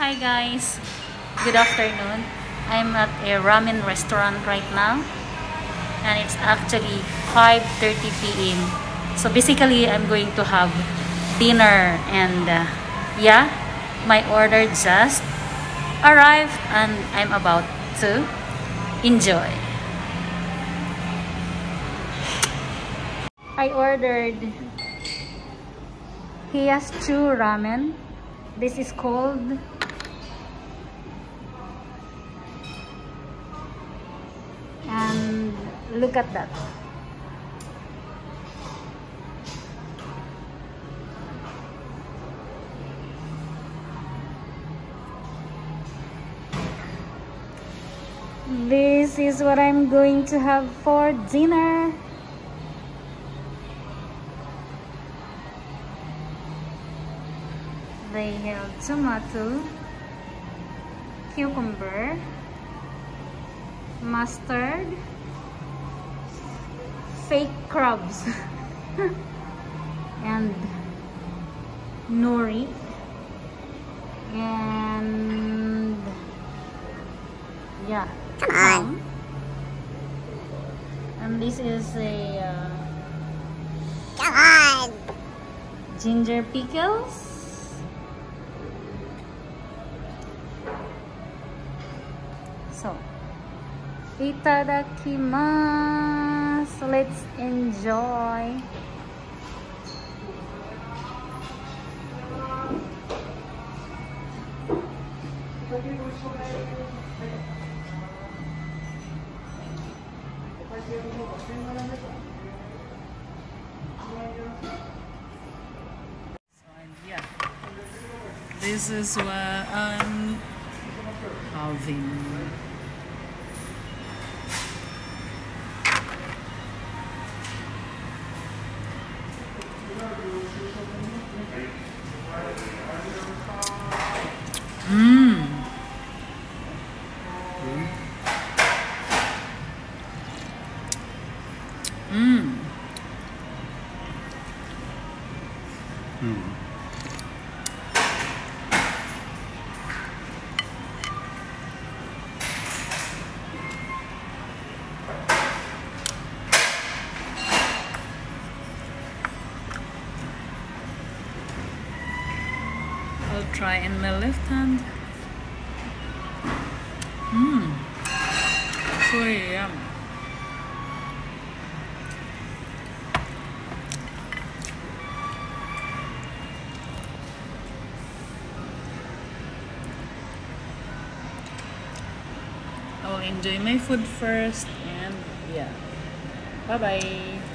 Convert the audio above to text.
Hi guys, good afternoon. I'm at a ramen restaurant right now and it's actually 5:30 p.m. So basically I'm going to have dinner and yeah, my order just arrived and I'm about to enjoy. I ordered Hiyashi Chūka Ramen. This is called and look at that. This is what I'm going to have for dinner. They have tomato, cucumber, mustard, fake crabs, and nori, and yeah, ham. And this is a ginger pickles. So, itadakimasu. Let's enjoy. Yeah, this is what I'm having. I'll try in my left hand. So yum. I will enjoy my food first and yeah. Bye bye.